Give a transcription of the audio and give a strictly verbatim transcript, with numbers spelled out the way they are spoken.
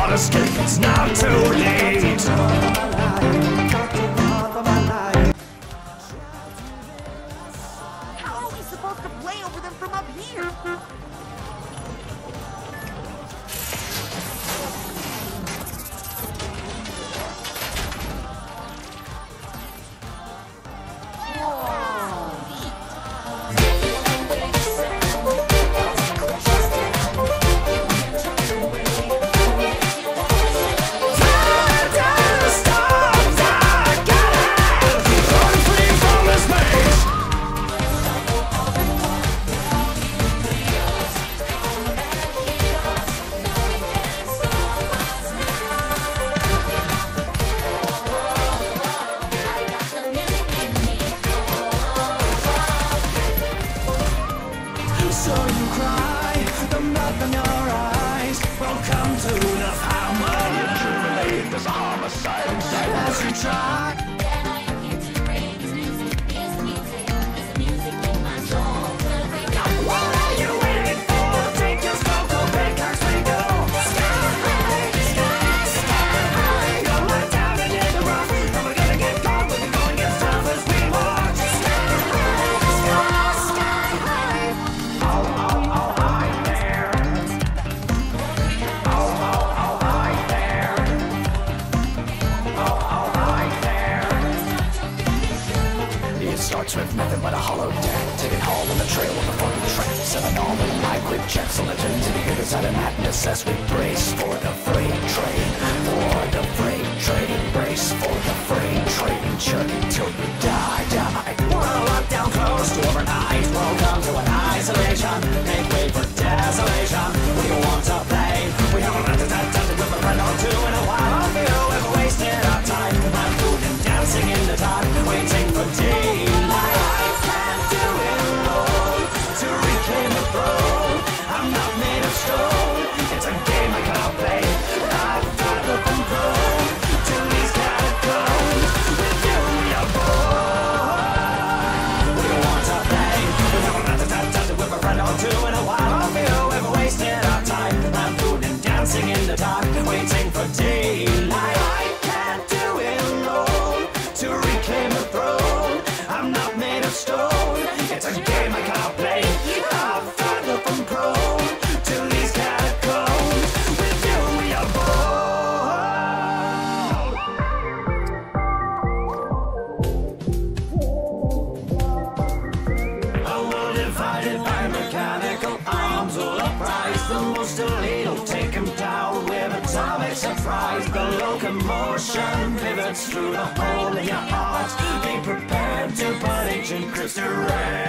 cannot escape, it's not too late. How are we supposed to play over them from up here? So you cry, the mud in your eyes. Welcome to the family. Jubilee, there's a homicide inside as you try. What are you waiting for? Take your smoke, go big as we go. Sky high, sky, sky high. Go right down and in the rough, and we're gonna get gone with the going as tough as we walk. Sky high, sky, sky high. Oh, oh, oh, hi there. Oh, oh, oh, hi there. Oh, oh, hi there. It starts with nothing but a hollow deck. Taking hold on the trail of the fucking track. Seven all the light quick checks on the turn to the other side of madness as we brace for the freight train. For the freight train. Brace for the freight train. Chug it till you die, die. We're locked down close to overnight. Welcome to an isolation. Make way for desolation. We want to play. We haven't had that time to grip a friend or two in a while. I feel we've wasted our time. I'm food and dancing in the dark, waiting for daylight. I can't do it alone to reclaim the throne. I'm not made of stone. It's a game I cannot play. I've got the control to these catacombs. With you, we are born. We want to play. We haven't had that time to grip a friend or two in a while. I feel we've wasted our time. I'm food and dancing in the dark, waiting for daylight. I can't do it alone to reclaim the throne. I'm not made of stone. It's a game I cannot play. I've got the control to these catacombs. With you, we are born. A world divided by mechanical arms will uprise the most illegal. Take 'em down with atomic surprise. The locomotion pivots through the hole in your heart. Be prepared to put ancient crypts to rest.